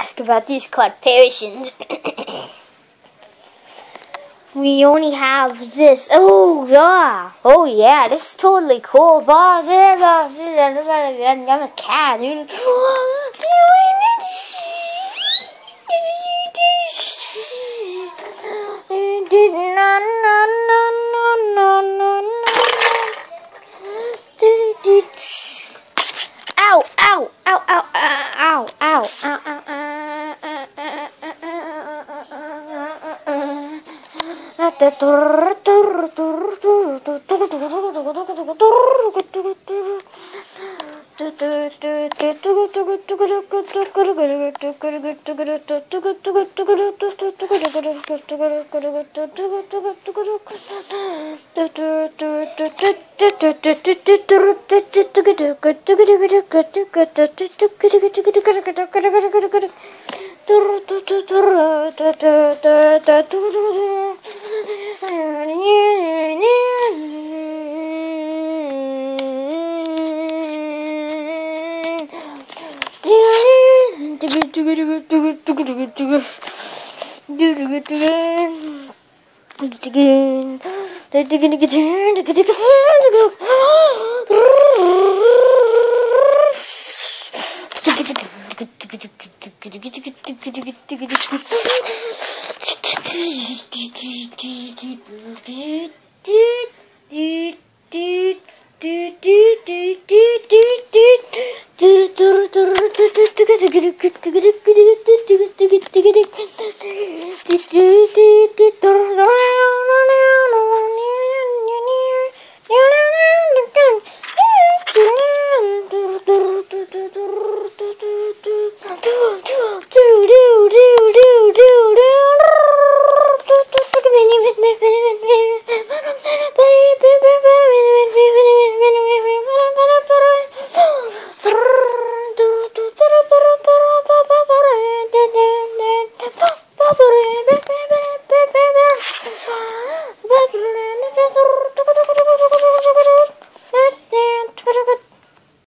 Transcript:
ask about these called Parisians. We only have this. Oh yeah, this is totally cool. I'm a cat, dude. Ow, ow, ow, ow, ow, ow, ow, ow,